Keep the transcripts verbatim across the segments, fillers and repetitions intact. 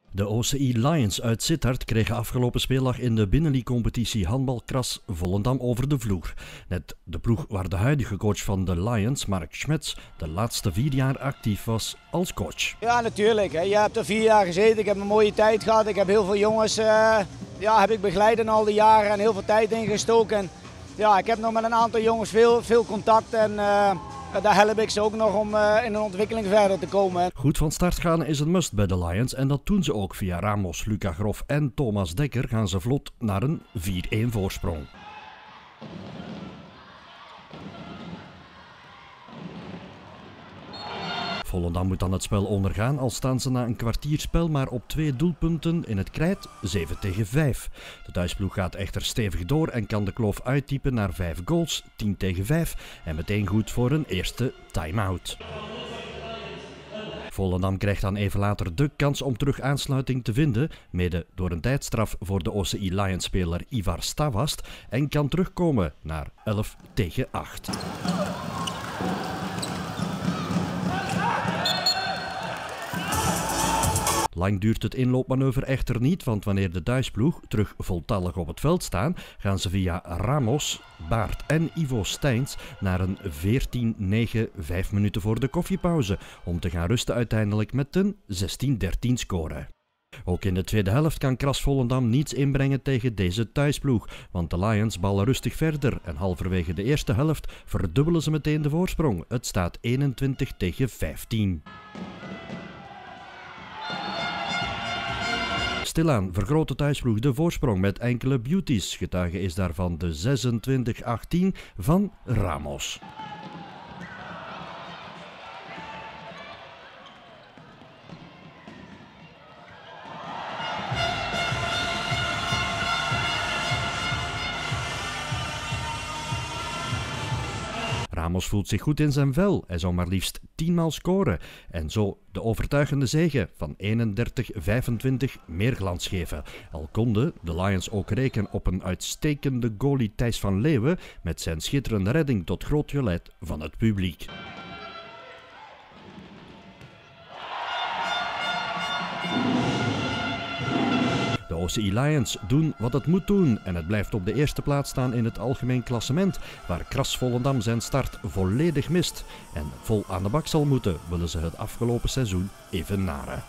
De O C I Lions uit Sittard kregen afgelopen speeldag in de binnenleague-competitie handbal Kras Volendam over de vloer. Net de ploeg waar de huidige coach van de Lions, Mark Schmetz, de laatste vier jaar actief was als coach. Ja, natuurlijk. Je hebt er vier jaar gezeten. Ik heb een mooie tijd gehad. Ik heb heel veel jongens uh, ja, heb ik begeleid in al die jaren en heel veel tijd ingestoken. En, ja, ik heb nog met een aantal jongens veel, veel contact en uh, daar help ik ze ook nog om uh, in de ontwikkeling verder te komen. Goed van start gaan is een must bij de Lions en dat doen ze ook. Via Ramos, Luca Grof en Thomas Dekker gaan ze vlot naar een vier-een voorsprong. Volendam moet dan het spel ondergaan, al staan ze na een kwartierspel maar op twee doelpunten in het krijt, zeven tegen vijf. De thuisploeg gaat echter stevig door en kan de kloof uittypen naar vijf goals, tien tegen vijf en meteen goed voor een eerste time-out. Volendam krijgt dan even later de kans om terug aansluiting te vinden, mede door een tijdstraf voor de O C I Lions-speler Ivar Stavast, en kan terugkomen naar elf tegen acht. Lang duurt het inloopmanoeuvre echter niet, want wanneer de thuisploeg terug voltallig op het veld staan, gaan ze via Ramos, Baart en Ivo Steins naar een veertien negen vijf minuten voor de koffiepauze, om te gaan rusten uiteindelijk met een zestien dertien score. Ook in de tweede helft kan Kras Volendam niets inbrengen tegen deze thuisploeg, want de Lions ballen rustig verder en halverwege de eerste helft verdubbelen ze meteen de voorsprong. Het staat eenentwintig tegen vijftien. Stilaan vergroot de thuisploeg de voorsprong met enkele beauties. Getuige is daarvan de zesentwintig achttien van Ramos. Ramos voelt zich goed in zijn vel. Hij zou maar liefst tienmaal scoren en zo de overtuigende zege van eenendertig vijfentwintig meer glans geven. Al konden de Lions ook rekenen op een uitstekende goalie Thijs van Leeuwen met zijn schitterende redding tot groot geluid van het publiek. De O C I Lions doen wat het moet doen en het blijft op de eerste plaats staan in het algemeen klassement, waar Kras Volendam zijn start volledig mist en vol aan de bak zal moeten, willen ze het afgelopen seizoen evenaren.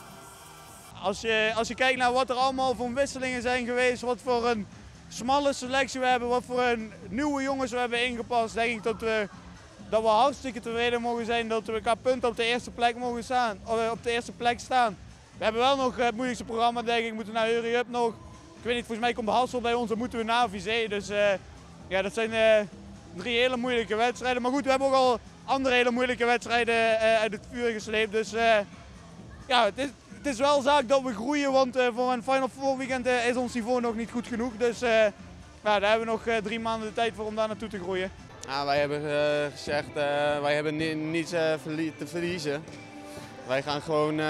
Als je, als je kijkt naar wat er allemaal voor wisselingen zijn geweest, wat voor een smalle selectie we hebben, wat voor een nieuwe jongens we hebben ingepast, denk ik dat we, dat we hartstikke tevreden mogen zijn dat we qua punten op de eerste plek mogen staan, op de eerste plek staan. We hebben wel nog het moeilijkste programma, denk ik. We moeten naar Hurry Up nog. Ik weet niet, volgens mij komt de Hassel bij ons, dan moeten we naar Vizé. Dus uh, ja, dat zijn uh, drie hele moeilijke wedstrijden. Maar goed, we hebben ook al andere hele moeilijke wedstrijden uh, uit het vuur gesleept. Dus uh, ja, het is, het is wel zaak dat we groeien, want uh, voor een Final Four weekend uh, is ons niveau nog niet goed genoeg. Dus uh, ja, daar hebben we nog uh, drie maanden de tijd voor om daar naartoe te groeien. Ja, wij hebben uh, gezegd, uh, wij hebben ni niets uh, verlie te verliezen. Wij gaan gewoon uh,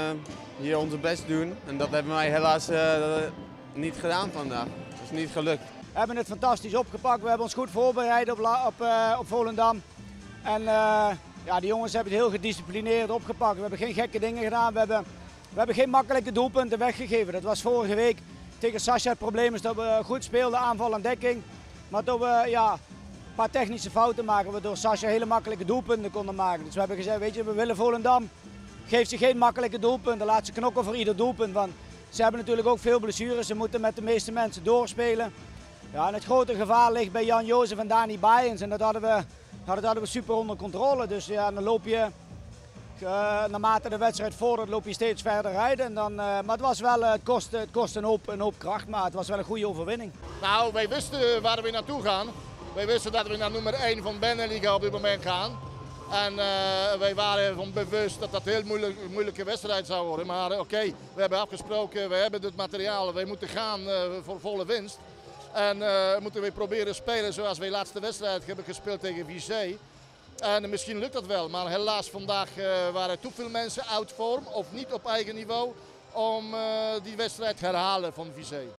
hier onze best doen en dat hebben wij helaas uh, niet gedaan vandaag. Dat is niet gelukt. We hebben het fantastisch opgepakt, we hebben ons goed voorbereid op, op, uh, op Volendam. En uh, ja, de jongens hebben het heel gedisciplineerd opgepakt. We hebben geen gekke dingen gedaan, we hebben, we hebben geen makkelijke doelpunten weggegeven. Dat was vorige week tegen Sascha. Het probleem is dat we goed speelden, aanval en dekking. Maar dat we ja, een paar technische fouten maken, waardoor Sascha hele makkelijke doelpunten konden maken. Dus we hebben gezegd, weet je, we willen Volendam. Geef ze geen makkelijke doelpunten, laat ze knokken voor ieder doelpunt. Want ze hebben natuurlijk ook veel blessures, ze moeten met de meeste mensen doorspelen. Ja, en het grote gevaar ligt bij Jan Jozef en Dani Bayens en dat hadden we, dat hadden we super onder controle. Dus ja, dan loop je, uh, naarmate de wedstrijd vordert, loop je steeds verder uit. En dan, uh, maar het was wel, uh, het kost, het kost een, hoop, een hoop kracht, maar het was wel een goede overwinning. Nou, wij wisten waar we naartoe gaan. Wij wisten dat we naar nummer één van Beneliga op dit moment gaan. En uh, wij waren van bewust dat dat een heel moeilijk, moeilijke wedstrijd zou worden. Maar uh, oké, okay, we hebben afgesproken, we hebben het materiaal, wij moeten gaan uh, voor volle winst. En uh, moeten we proberen spelen zoals wij de laatste wedstrijd hebben gespeeld tegen Vizé. En uh, misschien lukt dat wel, maar helaas vandaag uh, waren te veel mensen out vorm of niet op eigen niveau om uh, die wedstrijd te herhalen van Vizé.